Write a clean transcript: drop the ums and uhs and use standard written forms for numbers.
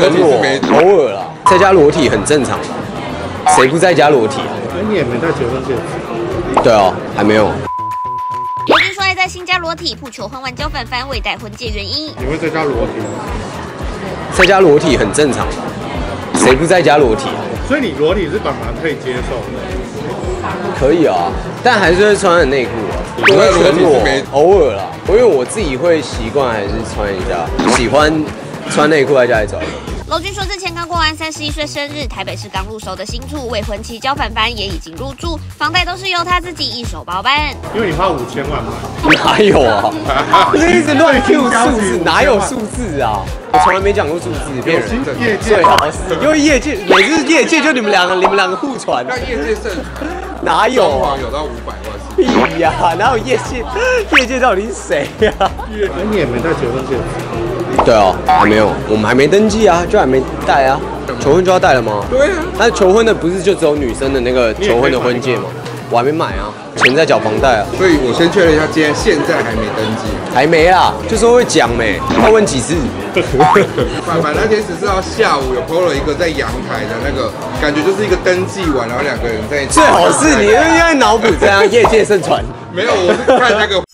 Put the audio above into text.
全裸，偶尔啦，在家裸体很正常，谁不在家裸体啊？ 你也没戴结婚戒指？ 对啊，还没有。 刘军说爱在新家裸体，不求婚完交反翻未戴婚戒原因。 你会在家裸体吗？ 在家裸体很正常，谁不在家裸体啊？ 所以你裸体是本来可以接受的。 可以啊，但还是会穿内裤啊。 裸体是没偶尔啦，因为我自己会习惯还是穿一下，喜欢穿内裤在家里找一个。 娄军说，之前刚过完31岁生日，台北市刚入手的新厝，未婚妻焦凡帆也已经入住，房贷都是由他自己一手包办。 因为你花5000万嘛。 哪有啊？你一直乱 Q 数字，哪有数字啊？我从来没讲过数字，骗人。 业界最好是，因为业界每次业界就你们两个互传。 但业界盛哪有啊？ 有到500万。 屁呀，哪有业界？业界到底是谁呀？ 你也没戴结婚戒指？ 对啊，还没有，我们还没登记啊，就还没戴啊。求婚就要戴了吗？ 对啊。 但是求婚的不是就只有女生的那个求婚的婚戒吗？我还没买啊，钱在缴房贷啊。 所以我先确认一下，现在还没登记。 还没啦，就说会讲没，要问几次。 反正那天只是到下午有 PO 了一个在阳台的那个，感觉就是一个登记完，然后2个人在。 最好是你应该脑补这样，业界盛传。 没有，我是看那个